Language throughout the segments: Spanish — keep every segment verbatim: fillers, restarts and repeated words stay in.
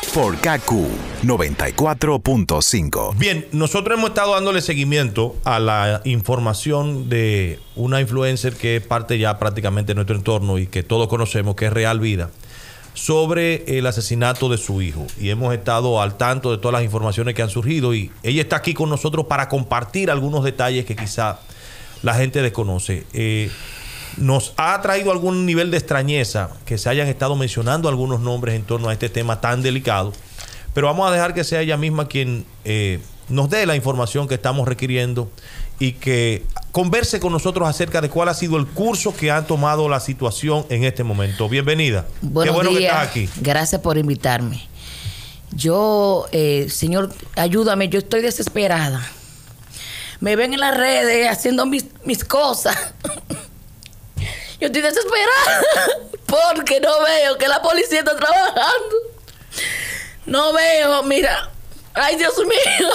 por K Q noventa y cuatro punto cinco. Bien, nosotros hemos estado dándole seguimiento a la información de una influencer que es parte ya prácticamente de nuestro entorno y que todos conocemos, que es Real Vida, sobre el asesinato de su hijo. Y hemos estado al tanto de todas las informaciones que han surgido y ella está aquí con nosotros para compartir algunos detalles que quizá la gente desconoce. Eh, nos ha traído algún nivel de extrañeza que se hayan estado mencionando algunos nombres en torno a este tema tan delicado, pero vamos a dejar que sea ella misma quien eh, nos dé la información que estamos requiriendo y que converse con nosotros acerca de cuál ha sido el curso que ha tomado la situación en este momento. Bienvenida. Buenos Qué bueno días. que estás aquí. Gracias por invitarme. Yo, eh, señor, ayúdame, yo estoy desesperada. Me ven en las redes haciendo mis, mis cosas. Yo estoy desesperada porque no veo que la policía está trabajando. No veo, mira. Ay, Dios mío.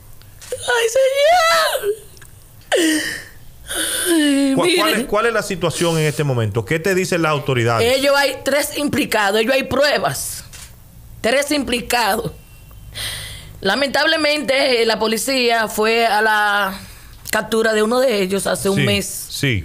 Ay, Señor. Ay, ¿Cuál, cuál, es, miren. ¿Cuál es la situación en este momento? ¿Qué te dicen las autoridades? Ellos hay tres implicados, ellos hay pruebas. Tres implicados. Lamentablemente, la policía fue a la captura de uno de ellos hace un Sí, mes. Sí,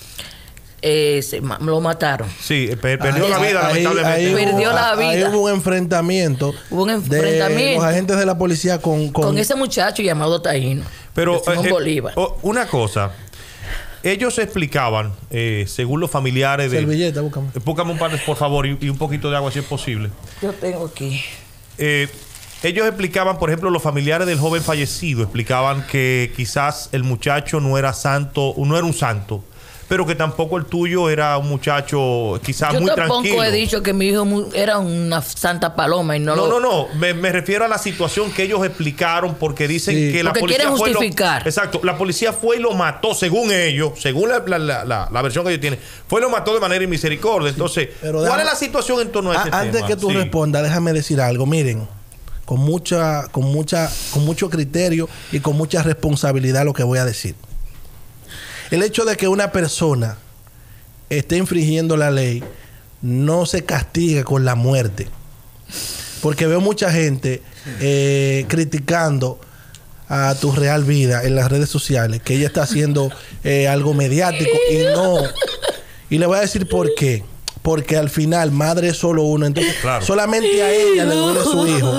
Eh, se ma- lo mataron. sí, per- perdió Ahí- la vida, ahí- lamentablemente. ahí hubo- Perdió la Ahí vida. hubo un enfrentamiento. Hubo un de enfrentamiento. los agentes de la policía con... con, Con ese muchacho llamado Taíno. Pero de Simón eh, Bolívar. oh, una cosa, ellos explicaban, eh, según los familiares de... Servilleta, búscame. Eh, Búscame un par, de- por favor, y, y un poquito de agua si es posible. Yo tengo aquí. Eh, ellos explicaban, por ejemplo, los familiares del joven fallecido explicaban que quizás el muchacho no era santo, no era un santo, pero que tampoco el tuyo era un muchacho quizás Yo muy tampoco tranquilo. he dicho que mi hijo mu- era una santa paloma y no, No, lo... no, no. Me, me refiero a la situación que ellos explicaron porque dicen Sí. que la Porque policía quieren fue y lo- justificar. exacto. La policía fue y lo mató, según ellos, según la, la, la, la, la versión que ellos tienen. Fue y lo mató de manera inmisericordia. Entonces, pero ¿cuál déjame- es la situación en torno a, A- este antes tema? que tú Sí. respondas, déjame decir algo. Miren, con mucha, con mucha, con mucho criterio y con mucha responsabilidad lo que voy a decir. El hecho de que una persona esté infringiendo la ley no se castiga con la muerte. Porque veo mucha gente eh, criticando a tu Real Vida en las redes sociales, que ella está haciendo eh, algo mediático y no. Y le voy a decir por qué. Porque al final, madre es solo uno. Entonces, Claro. solamente a ella le duele su hijo.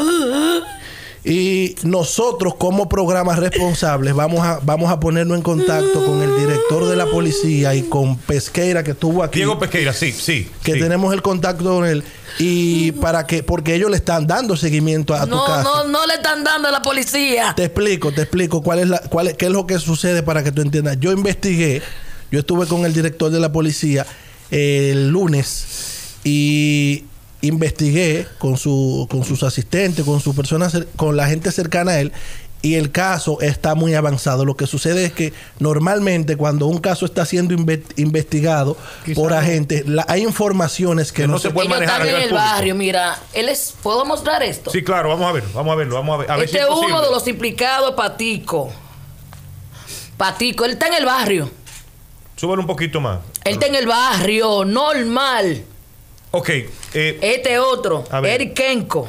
Y nosotros, como programas responsables, vamos a, vamos a ponernos en contacto con el director de la policía y con Pesqueira, que estuvo aquí. Diego Pesqueira, sí, sí. que sí. tenemos el contacto con él. Y para que, porque ellos le están dando seguimiento a tu No, caso. no, no le están dando a la policía. Te explico, te explico cuál es la, cuál es, qué es lo que sucede para que tú entiendas. Yo investigué, yo estuve con el director de la policía el lunes y investigué con su, con sus asistentes, con sus personas, cer- con la gente cercana a él, y el caso está muy avanzado. Lo que sucede es que normalmente cuando un caso está siendo inve- investigado Quizá por no. agentes, la- hay informaciones que, Que no, no se puede Ellos manejar están a en nivel el público. barrio, mira. Él es, ¿puedo mostrar esto? Sí, claro, vamos a ver, vamos a verlo, vamos a ver. A ver Este si es es uno posible. de los implicados, Patico. Patico, él está en el barrio. Súbelo un poquito más. Él está en el barrio, normal. Ok, eh, Este otro, A ver. Eric Kenko.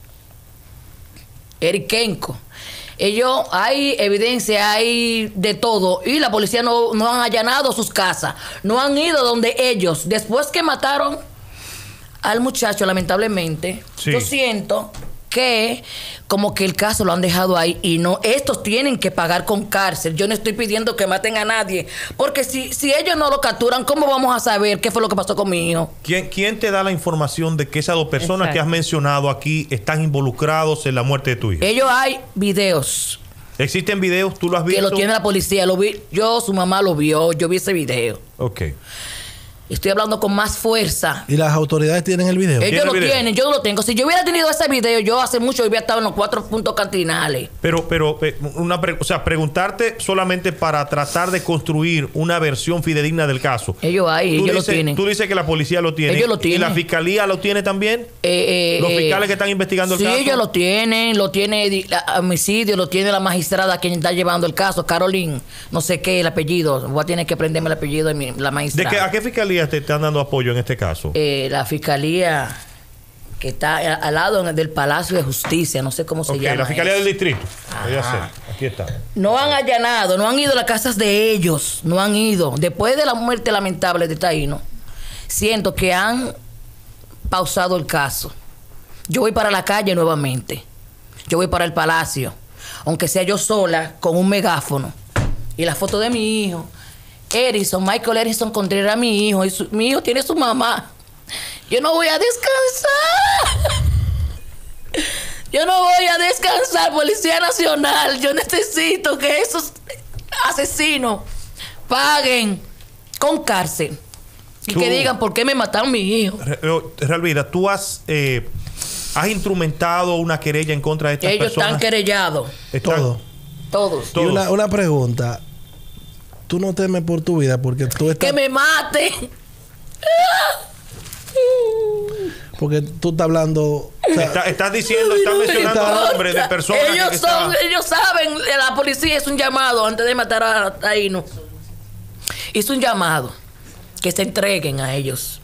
Eric Kenko. Ellos, hay evidencia, hay de todo. Y la policía no, no han allanado sus casas. No han ido donde ellos. Después que mataron al muchacho, lamentablemente, Sí. yo siento que como que el caso lo han dejado ahí y no, estos tienen que pagar con cárcel. Yo no estoy pidiendo que maten a nadie, porque si, si ellos no lo capturan, ¿cómo vamos a saber qué fue lo que pasó con mi hijo? ¿quién, ¿quién te da la información de que esas dos personas Exacto. que has mencionado aquí están involucrados en la muerte de tu hijo? Ellos hay videos ¿Existen videos? ¿Tú lo has que visto? lo tiene la policía, lo vi, yo, su mamá lo vio, yo vi ese video. Ok. Estoy hablando con más fuerza. y las autoridades tienen el video. Ellos ¿Tiene lo video? tienen, yo no lo tengo. Si yo hubiera tenido ese video, yo hace mucho hubiera estado en los cuatro puntos cantinales. Pero, pero, eh, una pre- o sea, preguntarte solamente para tratar de construir una versión fidedigna del caso. Ellos ahí, Tú ellos lo dices- tienen. Tú dices que la policía lo tiene. Ellos lo ¿Y tienen. la fiscalía lo tiene también? Eh, eh, ¿Los eh, fiscales que están investigando el sí, caso? ellos lo tienen, lo tiene di- la- homicidio, lo tiene la magistrada quien está llevando el caso, Caroline, no sé qué, el apellido. Voy a tener que aprenderme el apellido de mi- la ¿De magistrada. qué, ¿A qué fiscalía te están dando apoyo en este caso? Eh, la fiscalía, que está a- al lado del Palacio de Justicia, no sé cómo se Ok, llama. la Fiscalía eso. del Distrito. Voy a Ajá. hacer. Aquí está. No han allanado, no han ido a las casas de ellos, no han ido. Después de la muerte lamentable de Taíno, siento que han pausado el caso. Yo voy para la calle nuevamente. Yo voy para el palacio, aunque sea yo sola, con un megáfono. Y la foto de mi hijo. Erison, Michael Erison Contreras, mi hijo. Y su- mi hijo tiene su mamá. Yo no voy a descansar. Yo no voy a descansar, Policía Nacional. Yo necesito que esos asesinos paguen con cárcel. Y Tú- que digan por qué me mataron mi hijo. Re- eh, Realvida, tú has, eh, has instrumentado una querella en contra de estas Ellos personas. están querellados, Están- Todo. todos. Y Todos. una, una pregunta. Tú no temes por tu vida porque tú estás... Que me maten. Porque tú estás hablando... o sea, Está- estás diciendo, estás mencionando importa. nombres de personas que- ellos que son, estaban- ellos saben, la policía hizo un llamado antes de matar a Taíno. Hizo un llamado que se entreguen a ellos.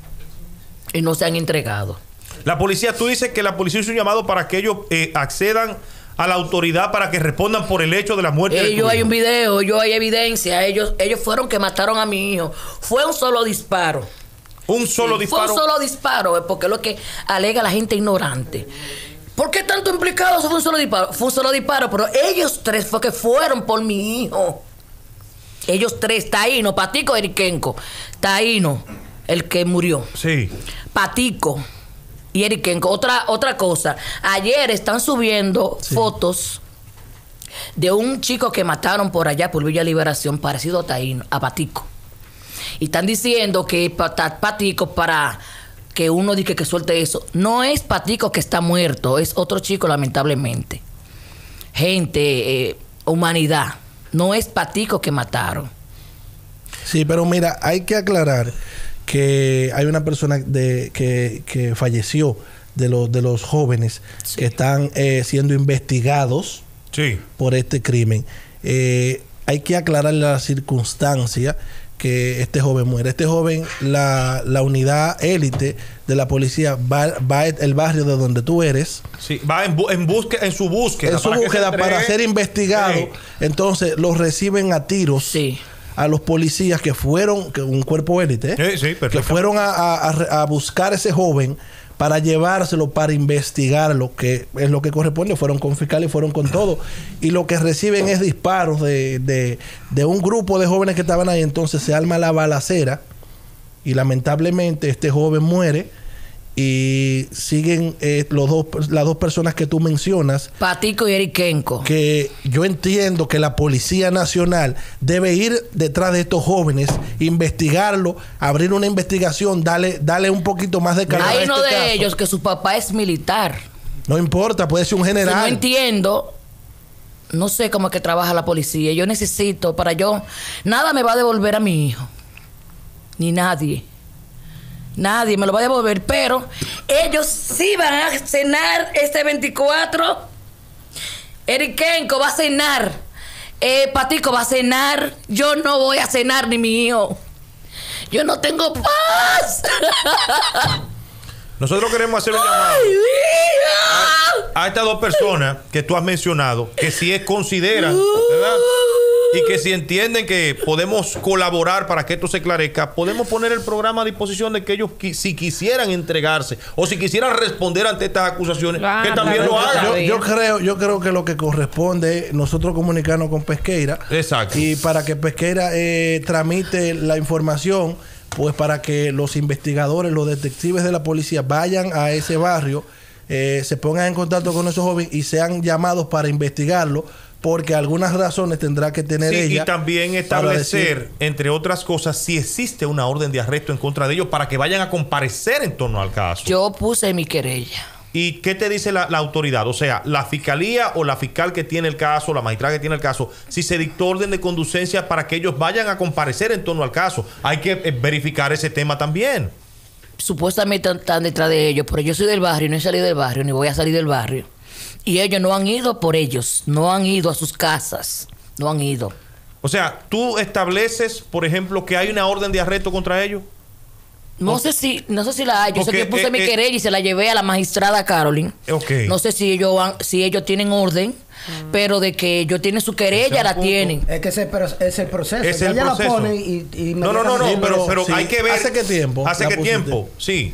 Y no se han entregado. La policía, tú dices que la policía hizo un llamado para que ellos eh, accedan a la autoridad para que respondan por el hecho de la muerte de tu Ellos hay hijo. un video, yo hay evidencia. Ellos, ellos fueron que mataron a mi hijo. Fue un solo disparo. Un solo Sí, disparo. Fue un solo disparo, eh, porque es lo que alega la gente ignorante. ¿Por qué tanto implicado? Fue un solo disparo. Fue un solo disparo, pero ellos tres fue que fueron por mi hijo. Ellos tres, Taíno, Patico, Eriquenco. Taíno, el que murió. Sí. Patico y Eriquenco. Otra, otra cosa. Ayer están subiendo fotos de un chico que mataron por allá, por Villa Liberación, parecido a Taíno, a Patico. Y están diciendo que Pat- Patico para que uno diga que suelte eso. No es Patico que está muerto, es otro chico lamentablemente. Gente, eh, humanidad. No es Patico que mataron. Sí, pero mira, hay que aclarar que hay una persona de, que, que falleció de los, de los jóvenes Sí. que están eh, siendo investigados Sí. por este crimen. Eh, hay que aclarar la circunstancia que este joven muere. Este joven, la, la unidad élite de la policía va, va al barrio de donde tú eres, Sí. Va en, bu- en, busque- en su búsqueda. en su para que se búsqueda entregue. para ser investigado. Sí. Entonces los reciben a tiros Sí. a los policías que fueron, que un cuerpo élite, ¿eh? Sí, sí, que perfecto. fueron a, a- a- a buscar a ese joven para llevárselo, para investigarlo, que es lo que corresponde. Fueron con fiscal y fueron con todo. Y lo que reciben es disparos de, de, de un grupo de jóvenes que estaban ahí. Entonces se arma la balacera y lamentablemente este joven muere. Y siguen eh, los dos, las dos personas que tú mencionas, Patico y Eriquenco. que yo entiendo que la Policía Nacional debe ir detrás de estos jóvenes, investigarlo, abrir una investigación, darle, darle un poquito más de calor a Hay este uno de caso. ellos que su papá es militar. No importa, puede ser un Si no general. entiendo, no sé cómo es que trabaja la policía. Yo necesito para yo... Nada me va a devolver a mi hijo. Ni nadie. Nadie me lo va a devolver. Pero ellos sí van a cenar este veinticuatro. Eriquenco va a cenar. Eh, Patico va a cenar. Yo no voy a cenar ni mi hijo. Yo no tengo paz. Nosotros queremos hacer un llamado ¡Ay, hija! a estas dos personas que tú has mencionado, que si es consideran, ¿verdad? Y que si entienden que podemos colaborar para que esto se esclarezca, podemos poner el programa a disposición de que ellos, qui- si quisieran entregarse o si quisieran responder ante estas acusaciones, Ah, que también claro, lo hagan. claro. Yo, yo creo, yo creo que lo que corresponde es nosotros comunicarnos con Pesqueira. Exacto. Y para que Pesqueira eh, tramite la información, pues para que los investigadores, los detectives de la policía vayan a ese barrio, eh, se pongan en contacto con esos jóvenes y sean llamados para investigarlo, porque algunas razones tendrá que tener Sí, ella. y también para establecer, decir- entre otras cosas, si existe una orden de arresto en contra de ellos para que vayan a comparecer en torno al caso. Yo puse mi querella. ¿Y qué te dice la, la autoridad? O sea, la fiscalía o la fiscal que tiene el caso, la magistrada que tiene el caso, si se dictó orden de conducencia para que ellos vayan a comparecer en torno al caso, hay que eh, verificar ese tema también. Supuestamente están detrás de ellos, pero yo soy del barrio, no he salido del barrio, ni voy a salir del barrio. Y ellos no han ido por ellos, no han ido a sus casas, no han ido. O sea, tú estableces, por ejemplo, que hay una orden de arresto contra ellos. No sé si, no sé si la hay. Yo Porque, sé que puse eh, mi eh, querella y se la llevé a la magistrada Carolyn. Ok. No sé si ellos van, si ellos tienen orden, mm. pero de que ellos tienen su querella, la punto. tienen. Es que ese pro- es el proceso. Es Ya el ella proceso. la pone y, y No, no, no, no, Sí, pero, pero sí. hay que ver. ¿Hace qué tiempo ¿Hace la qué pusiste? tiempo? Sí.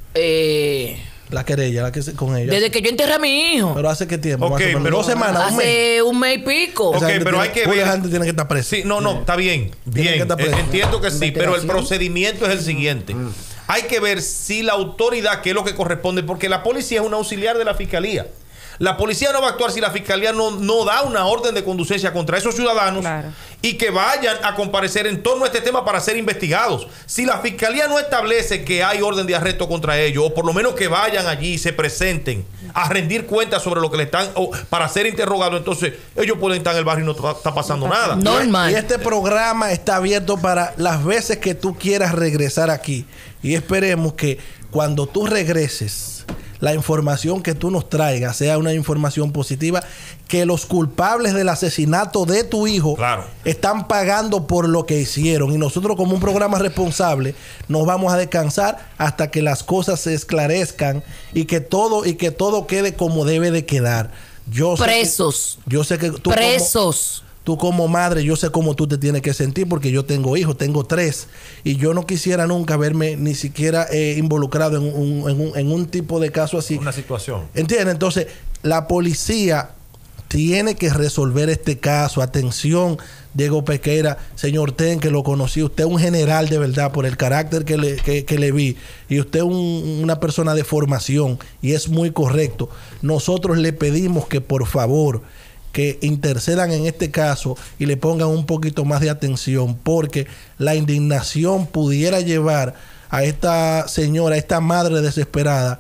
Eh, La querella, la que se, con ella. desde que yo enterré a mi hijo. Pero hace qué tiempo, Ok, más o menos. pero- Dos semanas, un mes. Hace un mes y pico. Ok, Esa gente pero tiene- hay que pura ver- gente tiene que estar presa. Sí, no, no, está bien. Tiene que Bien. estar preso. Eh, Entiendo que sí, pero el Investigación. procedimiento es el siguiente. Hay que ver si la autoridad, que es lo que corresponde, porque la policía es un auxiliar de la fiscalía. La policía no va a actuar si la fiscalía no, no da una orden de conducencia contra esos ciudadanos Claro. y que vayan a comparecer en torno a este tema para ser investigados. Si la fiscalía no establece que hay orden de arresto contra ellos, o por lo menos que vayan allí y se presenten a rendir cuentas sobre lo que le están, o para ser interrogados, entonces ellos pueden estar en el barrio y no está, está pasando nada. Normal. Y este programa está abierto para las veces que tú quieras regresar aquí. Y esperemos que cuando tú regreses, la información que tú nos traigas sea una información positiva, que los culpables del asesinato de tu hijo Claro. están pagando por lo que hicieron. Y nosotros, como un programa responsable, nos vamos a descansar hasta que las cosas se esclarezcan y que todo, y que todo quede como debe de quedar. Yo sé que- Presos. yo sé que tú como- Presos. Tú como madre, yo sé cómo tú te tienes que sentir porque yo tengo hijos, tengo tres, y yo no quisiera nunca verme ni siquiera eh, involucrado en un, en, un, en un tipo de caso así. Una situación. ¿Entiendes? Entonces, la policía tiene que resolver este caso. Atención, Diego Pesqueira, señor Ten, que lo conocí. Usted es un general de verdad por el carácter que le, que, que le vi. Y usted es un, una persona de formación y es muy correcto. Nosotros le pedimos que por favor que intercedan en este caso y le pongan un poquito más de atención, porque la indignación pudiera llevar a esta señora, a esta madre desesperada,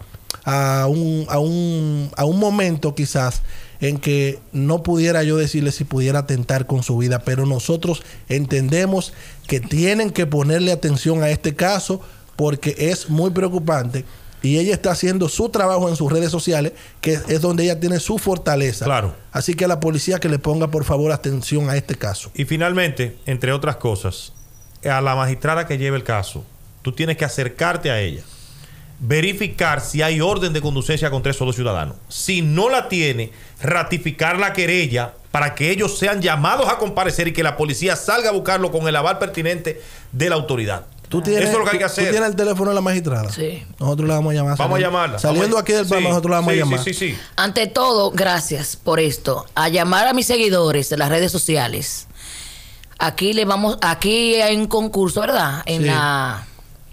a un, a un, a un momento quizás en que no pudiera yo decirle si pudiera atentar con su vida, pero nosotros entendemos que tienen que ponerle atención a este caso porque es muy preocupante. Y ella está haciendo su trabajo en sus redes sociales, que es donde ella tiene su fortaleza. Claro. Así que a la policía que le ponga, por favor, atención a este caso. Y finalmente, entre otras cosas, a la magistrada que lleve el caso, tú tienes que acercarte a ella, verificar si hay orden de conducencia contra esos dos ciudadanos. Si no la tiene, ratificar la querella para que ellos sean llamados a comparecer y que la policía salga a buscarlo con el aval pertinente de la autoridad. ¿Tú tienes, Eso es lo que hay que tú- hacer. ¿Tú tienes el teléfono de la magistrada? Sí. Nosotros la vamos a llamar. Vamos a saliendo- llamarla. Saliendo Vamos a- aquí del sí, programa, nosotros la vamos sí, a llamar. Sí, sí, sí. Ante todo, gracias por esto. A llamar a mis seguidores de las redes sociales. Aquí le vamos, aquí hay un concurso, ¿verdad? En Sí. la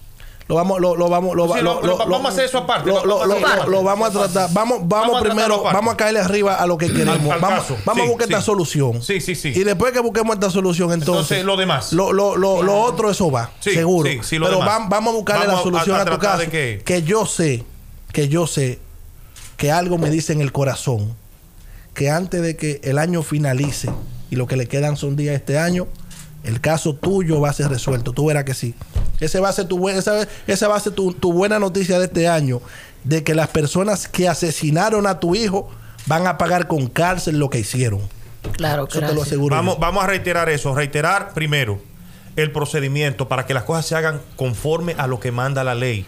Lo vamos, lo, lo vamos, lo, Sí, va- lo- lo- lo- lo- vamos a hacer eso aparte, Lo, vamos lo- a lo- hacerlo lo- aparte. lo vamos a tratar. Vamos, vamos, Vamos a primero, tratarlo aparte. vamos a caerle arriba a lo que queremos. al vamos caso. vamos Sí, a buscar sí. esta solución. Sí, sí, sí. Y después que busquemos esta solución, entonces, Entonces, lo demás. Lo, lo, lo, lo otro, eso va, Sí, seguro. sí, sí, lo Pero demás. vam- vamos a buscarle Vamos la a- solución a- a, a tu tratar caso. de que- que yo sé, que yo sé que algo me dice en el corazón que antes de que el año finalice y lo que le quedan son días este año, el caso tuyo va a ser resuelto. Tú verás que sí. Ese va a ser tu buena, esa, esa va a ser tu, tu buena noticia de este año, de que las personas que asesinaron a tu hijo van a pagar con cárcel lo que hicieron. claro, Eso te lo gracias. aseguro. Vamos, yo. vamos a reiterar eso. Reiterar primero el procedimiento para que las cosas se hagan conforme a lo que manda la ley.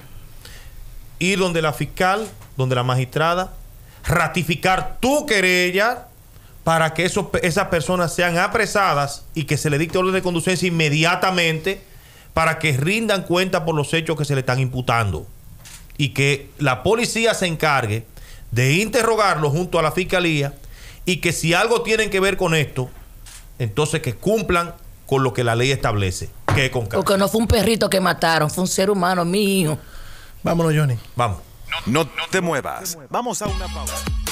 Ir donde la fiscal, donde la magistrada, ratificar tu querella para que esos, esas personas sean apresadas y que se le dicte orden de conducencia inmediatamente para que rindan cuenta por los hechos que se le están imputando. Y que la policía se encargue de interrogarlo junto a la fiscalía y que si algo tienen que ver con esto, entonces que cumplan con lo que la ley establece, que es con calma. Porque no fue un perrito que mataron, fue un ser humano, mi hijo. Vámonos, Johnny. Vamos. No te muevas. Vamos a una pausa.